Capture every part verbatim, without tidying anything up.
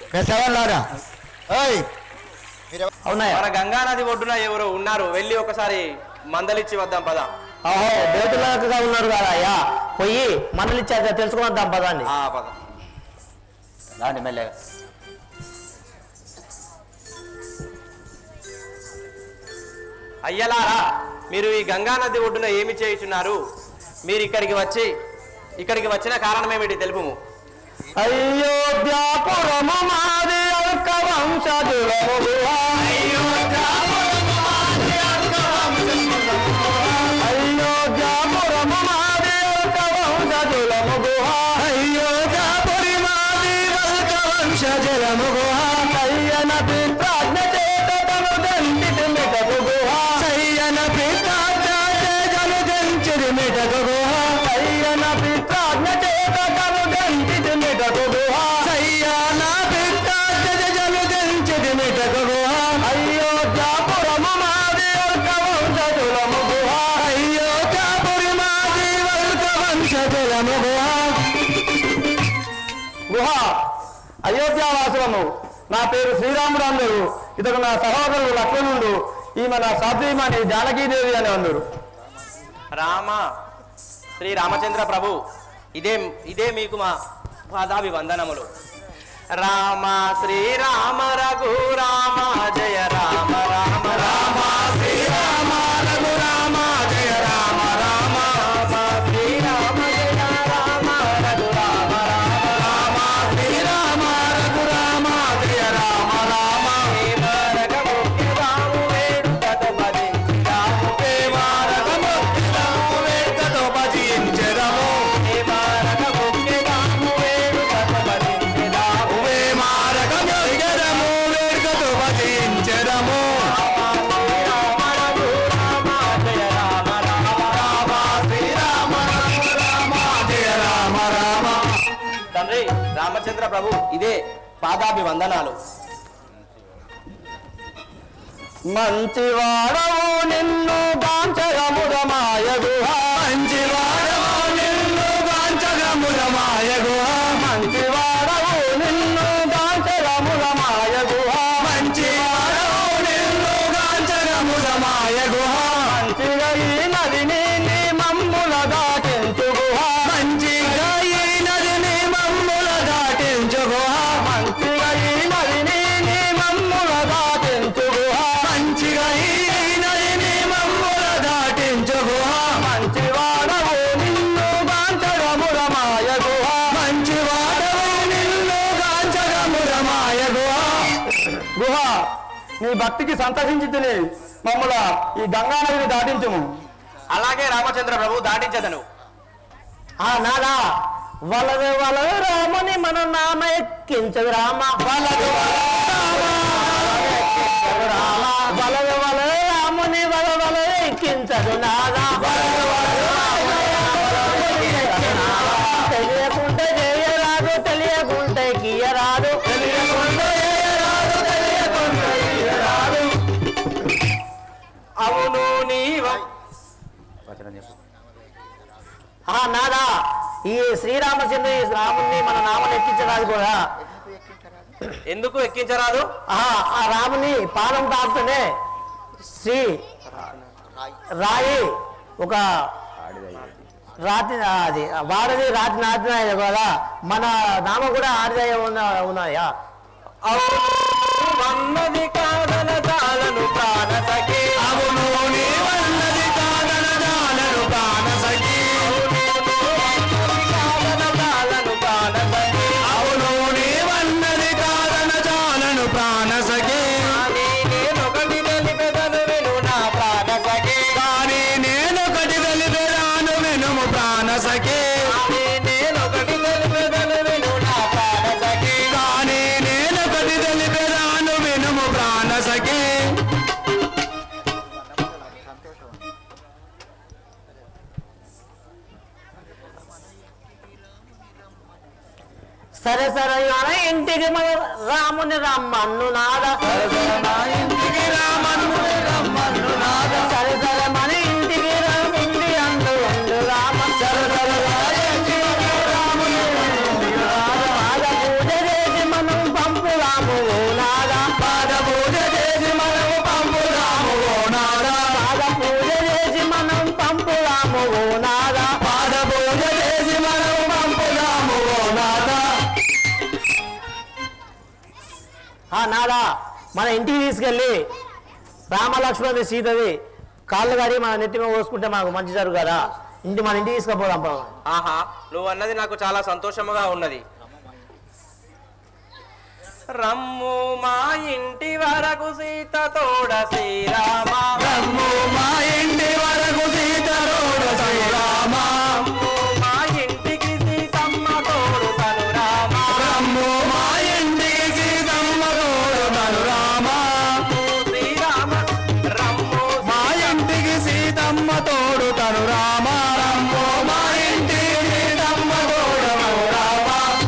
మన గంగా నది ఒడ్డున ఎవరు ఉన్నారు, వెళ్ళి ఒకసారి మందలిచ్చి వద్దాం పదా. ఓహో దేవతలుగా ఉన్నారు కదా అయ్యా, పోయి మందలిచ్చి తెలుసుకుని వద్దాం పదండి. పద రాండి మెల్లగా. అయ్యలారా, మీరు ఈ గంగా నది ఒడ్డున ఏమి చేయుచున్నారు? మీరు ఇక్కడికి వచ్చి ఇక్కడికి వచ్చిన కారణం ఏమిటి తెలుపుము. అయోధ్యాపురము మాది అల్క వంశజులము అయోధ్యాపురము మాది అల్క వంశజులము అయోధ్యాపురి మాది అల్క వంశజులము సయ్యన పిత్రాజ్ఞ చేత తను దంచితి మిటకు గుహ సయ్యన పిత్రాజ్ఞ చేతను దంచితి మిటకు గుహ సయ్యన పిత్రాజ్ఞ చేత తను దంచితి మిటకు గుహ సయ్యన పిత్రాజ్ఞ చేతను దంచితి మిటకు గుహ అయోధ్యాపురము మాది అల్క వంశజులము గుహ అయోధ్యాపురి మాది అల్క వంశజులము గుహ గుహ అయోధ్యావాసులము. నా పేరు శ్రీరామురాముడు, ఇతడు నా సహోదరుడు లక్ష్మణుడు, ఈమె నా సాధ్వీమణి జానకీదేవి అని అన్నారు. రామ శ్రీ రామచంద్ర ప్రభు, ఇదే ఇదే మీకు మా పాదాభివందనములు. రామ శ్రీరామ రఘు రామ జయ రామ రామ రామ శ్రీరామ రఘు రామ జయ రామ రామ రామ శ్రీరామ జయ రామ రఘు రామ రామ రామ శ్రీరామ రఘు రామ జయ రామ రామ రఘుముఖ్య రాము వేడుకతో భజించిరాము రఘుముఖ్య రాము వేడుకతో భజించెదము రఘుముఖ్య రాము వేడుకతో భజించెదము రఘుముఖ్య రాము వేడుకతో భజించెదము శ్రీరామ రఘు రామ జయ రామ రామ రామ శ్రీరామ రఘు రామ జయ రామ రామ. తండ్రి రామచంద్ర ప్రభు, ఇదే పాదాభివందనాలు. మంచివాడవు నిన్ను గాంచగముదమాయ గుహ మంచివాడవు నిన్ను గాంచగముదమాయ గుహ మంచివాడవు నిన్ను గాంచగముదమాయ గుహ మంచివాడవు నిన్ను గాంచగముదమాయ గుహ మంచిగా ఈ నదిని నీ మమ్ముల దాటించు గుహ మంచిగా ఈ నదిని మమ్ముల దాటించు గుహ మంచిగా ఈ నదిని నీ మమ్ముల దాటించు గుహ మంచిగా ఈ నదిని మమ్ముల దాటించు గుహ మంచివాడవు నిన్ను గాంచగమురమాయ గుహ మంచివాడవు నిన్ను గాంచగమురమాయ గుహ గుహ నీ భక్తికి సంతసించి తిని మమ్ముల ఈ గంగా నదిని దాటించుము. అలాగే రామచంద్ర ప్రభు, దాటించదను. ఆ నాదా వలదు వలదు రాముని మన నామ ఎక్కించదు రామ వలదు రామ వలదు వలదు రాముని వల వల ఎక్కించదు నాదా తెలియకుంటే చేయరాదు తెలియకుంటే గీయరాదు తెలియకుంటే చేయరాదు తెలియకుంటే గీయరాదు. అవును నీవ ఆ నాదా ఈ శ్రీరామచంద్ర ఈ రాముని మన నామని ఎక్కించరాదు కూడా. ఎందుకు ఎక్కించరాదు? ఆ రాముని పాదం తాకుతూనే శ్రీ రాయి ఒక రాతి అది వాడది రాతి నాటినాయి కదా, మన నామ కూడా ఆడిదయ ఉన్నాయా? వన్నది కాదన జాలను ప్రాణ సఖి అవును వన్నది కాదన జాలను ప్రాణ సఖి కాదన జాలను ప్రాణ సఖి అవును వన్నది కాదన జాలను ప్రాణ సఖి నేనొకటి తెలిపెదను విను నా ప్రాణ సఖి కానీ నేనొకటి తెలిపెదాను వినుము ప్రాణ సఖి నేనొకటి తెలిపెదను విను నా ప్రాణ సఖి కానీ నేనొకటి తెలిపెదాను వినుము ప్రాణ సఖి. సరే సరే మన ఇంటికి మన రాముని రమ్మన్ను నాద ఇంటికి రామన్ను రమ్మన్ను నాద సరే సరే మన ఇంటికి ఇంటి అందు ఉండు రామ సరే సరే రాముని పూజ చేసి మనం పంపులా నాదా మన ఇంటికి తీసుకెళ్ళి రామలక్ష్మణుడి సీతది కాళ్ళు గారి మన నెత్తి మీద పోసుకుంటే మనకు మంచి జరుగు కదా. ఇంటి మన ఇంటికి తీసుకుపోదాం. ఆహా, నువ్వు అన్నది నాకు చాలా సంతోషముగా ఉన్నది. రమ్ము మా ఇంటి వరకు సీత తోడ శ్రీరామ, రమ్ము మా ఇంటి వరకు సీత తోడ శ్రీరామ, రమ్ము మా ఇంటికి సీతమ్మ తోడు తను రామ, రమ్ము మా ఇంటికి సీతమ్మ తోడు తను రామ, శ్రీరామ రమ్ము మా ఇంటికి సీతమ్మ తోడు తను రామ, రమ్ము మా ఇంటికి సీతమ్మ తోడు తను రామ.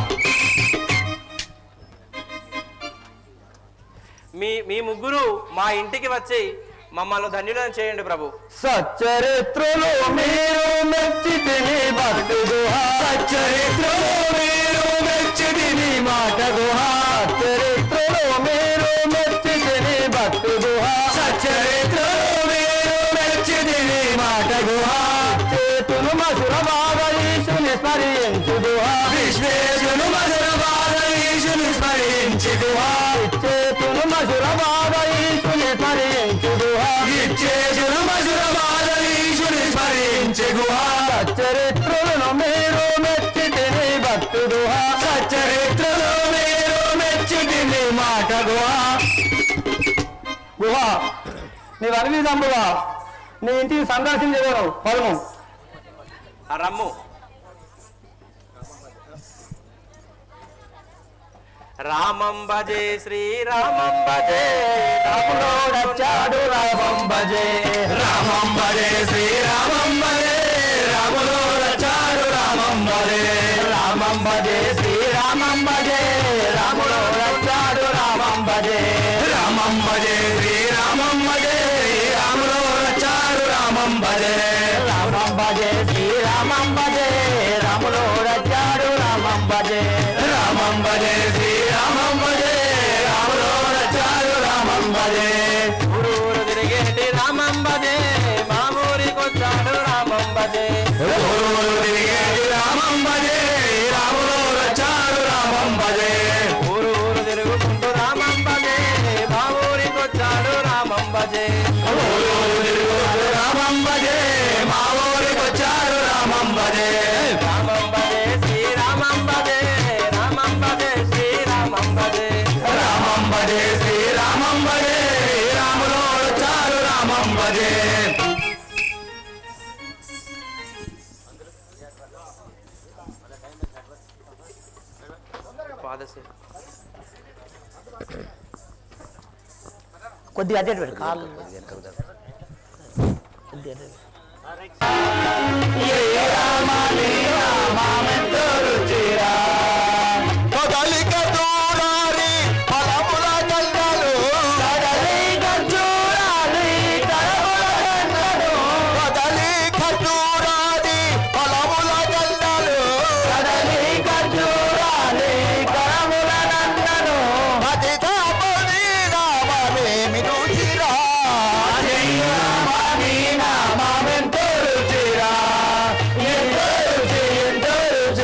మీ మీ ముగ్గురు మా ఇంటికి వచ్చి మమ్మల్ని ధన్యులను చేయండి ప్రభు. సచ్చరిత్రులు మీరు మెచ్చితిని భక్తి గుహ, సచ్చరిత్రులు మీరు మెచ్చితిని మాట గుహ, చరిత్రులు మీరు మెచ్చితిని భక్తి గుహ, సచ్చరిత్రులు మీరు మెచ్చితిని మాట గుహ, చేతులు మధుర బాధ ఈశుని స్మరించు గుహ, విశ్వేశులు మధుర బాధ ఈశుని స్మరించు గుహ, చేతులు మధుర బాధ ఈశుని స్మరించు గుహ, ఇచ్చేశులు మధుర బాధ ఈశుని స్మరించు గుహ, సచ్చరిత్రులను మీరు మెచ్చితిని భక్తి గుహ, సచ్చరిత్రులు మీరు మెచ్చితిని మాట గుహ. గుహ నీ వరవీదంబుగా నీ ఇంటికి సందర్శించగలవు పదము. రమ్ము. రామం భజే శ్రీరామం భజే, రాముడొచ్చాడు రామం భజే, రామం భజే శ్రీరామం భజే, రాముడొచ్చాడు రామం భజే, రామం భజే శ్రీరామం భజే, రాముడొచ్చాడు రామం భజే, రామం భజే శ్రీరామం భజే, రాముడొచ్చాడు రామం భజే, రామం భజే శ్రీరామం భజే, రాముడొచ్చాడు రామం భజే, రామం భజే శ్రీరామం భజే, రాముడొచ్చాడు రామం భజే. ఊరూరు తిరిగేటి రామం భజే, మా ఊరికొచ్చాడు రామం భజే, ఊరూరు తిరిగేటి రామం భజే, రాముడొచ్చాడు రామం భజే, ఊరూరు తిరుగుకుంటూ రామం భజే, మా ఊరికొచ్చాడు రామం భజే, ఊరూరు తిరుగుతూ రామం భజే, మా ఊరికొచ్చాడు రామం భజే, రామం భజే శ్రీరామం భజే, రామం భజే శ్రీరామం భజే, రామం భజే శ్రీరామం భజే, రాముడొచ్చాడు రామం భజే. పాదసేవ. కొద్దిగా అడ్డేట్ పెట్టు కాళ్ళు కొద్దిగా అడ్డేట్. కదలిక దూరాలి ఫలముల గంటలు, కదలిక దూరాలి ఫలముల గంటలు, కదలిక దూరాలి ఫలముల గంటలు, కదలిక దూరాలి ఫలముల గంటలు, పతి తాపని నామమేమి రుచిరా, నామమేమి నామమెంతో రుచిరా, ఎంతో రుచి ఎంతో రుచి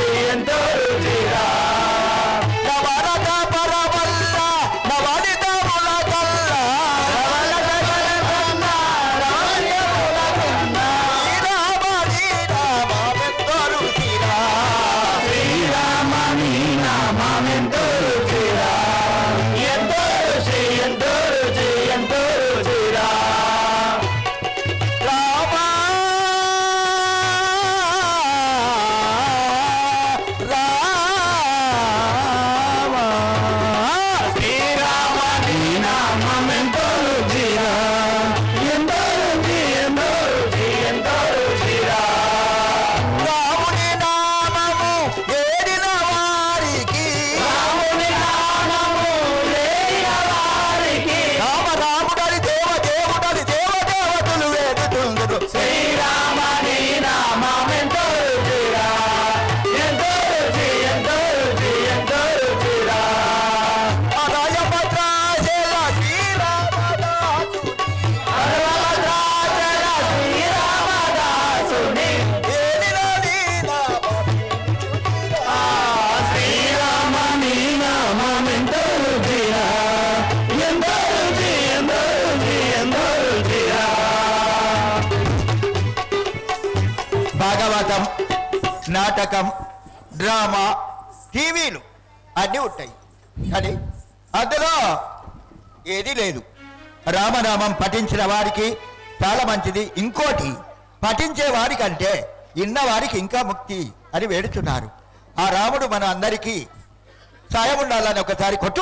నాటకం, డ్రామా, టీవీలు అన్నీ ఉంటాయి. కానీ అందులో ఏదీ లేదు. రామనామం పఠించిన వారికి చాలా మంచిది. ఇంకోటి, పఠించే వారికంటే ఇన్నవారికి ఇంకా ముక్తి అని వేడుతున్నారు. ఆ రాముడు మన అందరికీ సాయం ఉండాలని ఒకసారి కొట్టు.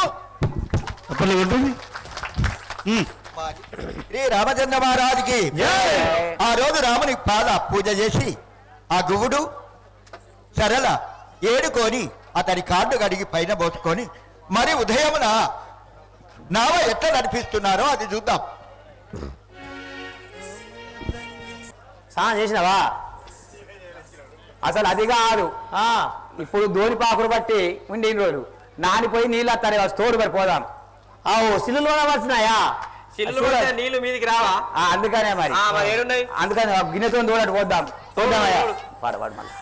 శ్రీ రామచంద్ర మహారాజుకి ఆ రోజు రాముని పాద పూజ చేసి ఆ గువ్వుడు సరళ ఏడుకొని అతని కాళ్ళు కడిగి పైన పోసుకొని మరి ఉదయమున నావ ఎట్లా నడిపిస్తున్నారో అది చూద్దాం. స్నానం చేసినావా? అసలు అది కాదు. ఇప్పుడు ధోని పాకుడు బట్టి ఉండి రోజు నానిపోయి నీళ్ళు వస్తాయి. తోడు మరి పోదాం. అవు సిల్లులు కూడా వచ్చినాయా? నీళ్లు మీదికి రావా? అందుకనే మరి అందుకని గిన్నెతో తోడట్టు పోద్దాం. చూద్దామయ్యా. పాడు పాడు మళ్ళీ.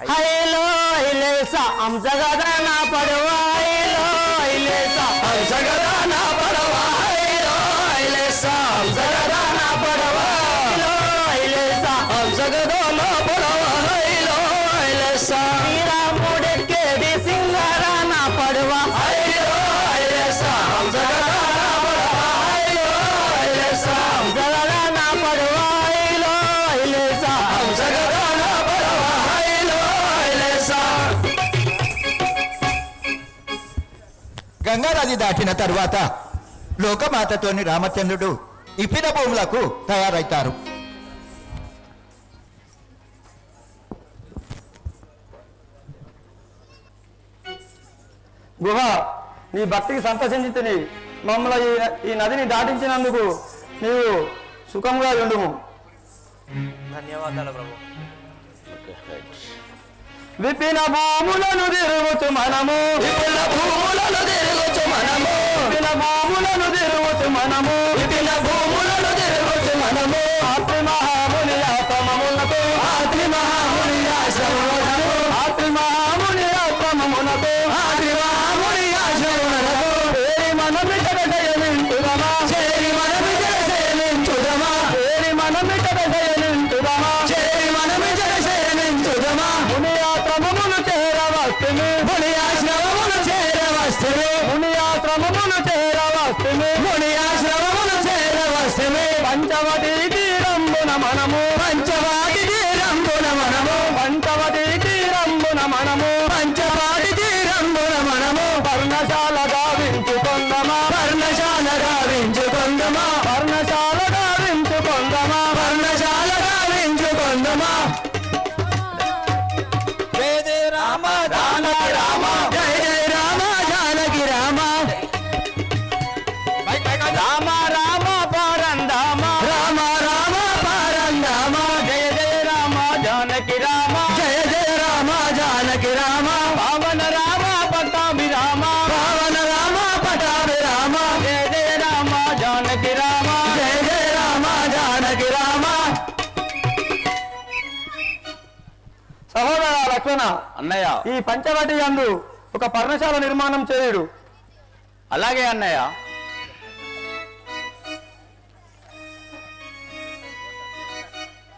శ్రీరాముడెక్కేది సింగారాన పడవా గంగా నది దాటిన తరువాత లోకమాతతోని రామచంద్రుడు ఇప్పిన భూములకు తయారైతారు. గుహ, నీ భక్తికి సంతోషించి మమ్మల్ని ఈ నదిని దాటించినందుకు నీవు సుఖంగా ఉండుము. ధన్యవాదాలు ప్రభు. విపిన భూములను తిరుగుచు మనము విపిన భూములను తిరుగుచు మనము విపిన భూములను తిరుగుచు మనము విపిన భూములను తిరుగుచు మనము ఆత్రి మహాముని ఆశ్రమమునకు ఆత్రి మహాముని ఆశ్రమమునకు ఆత్రి మహాముని ఆశ్రమమునకు ఆత్రి మహాముని ఆశ్రమమునకు చేరి మనమిటక జయనించుదమా చేరి మనమిటక జయనించుదమా చేరి మనమిటక జయనించుదమా చేరి మనమిటక జయనించుదమా ముని ఆశ్రమమును చేరవస్తుని ముని ఆశ్రమమును చేరవస్తుని ముని ఆశ్రమమును చేరవస్తుని ముని ఆశ్రమమును చేరవస్తుని పంచవటి తీరంబున మనము పంచవాటి తీరంబున మనము పంచవటి తీరంబున మనము పంచవాటి తీరంబున మనము పర్ణశాల గావించుకొందమా పర్ణశాల గావించుకొందమా పర్ణశాల గావించుకొందమా పర్ణశాల గావించుకొందమా. జయ జయ రామ జానకి రామ జయ జయ రామ జానకి రామ రామ రామ పరంధామ రామ రామ పరంధామ జయ జయ రామ జానకి రామ జయ జయ రామ జానకి రామ పావన రామ పట్టాభిరామ పావన రామ పట్టాభిరామ జయ జయ రామ జానకి రామ జయ జయ రామ జానకి రామ. సహోదర లక్ష్మణ అన్నయ్య, ఈ పంచవటి యందు ఒక పర్ణశాల నిర్మాణం చేయుడు. అలాగే అన్నయ్య.